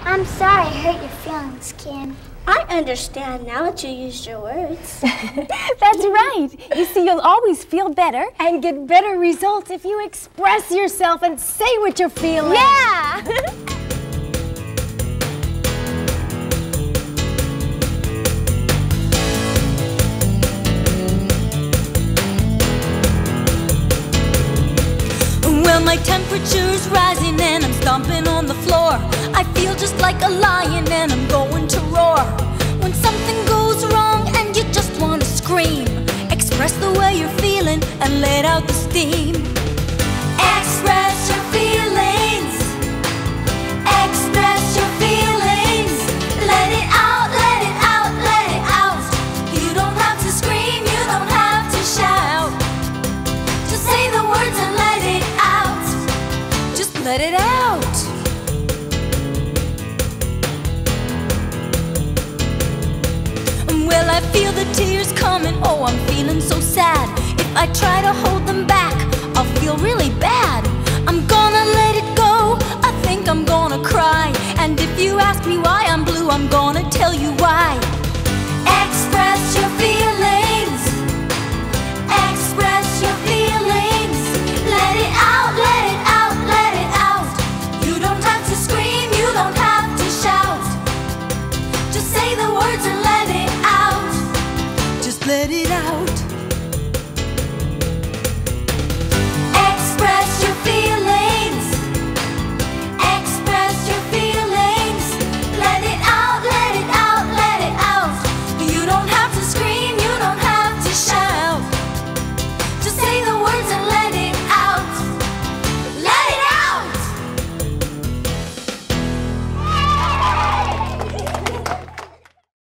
I'm sorry I hurt your feelings, Kim. I understand now that you used your words. That's right. You see, you'll always feel better and get better results if you express yourself and say what you're feeling. Yeah! Well, my temperature's rising and I'm stomping on the floor. I feel just like a lion and I'm going to roar. When something goes wrong and you just want to scream, express the way you're feeling and let out the steam. Express your feelings. Express your feelings. Let it out, let it out, let it out. You don't have to scream, you don't have to shout. Just say the words and let it out. Just let it out. Well, I feel the tears coming, oh, I'm feeling so sad. If I try to hold them back, I'll feel really bad.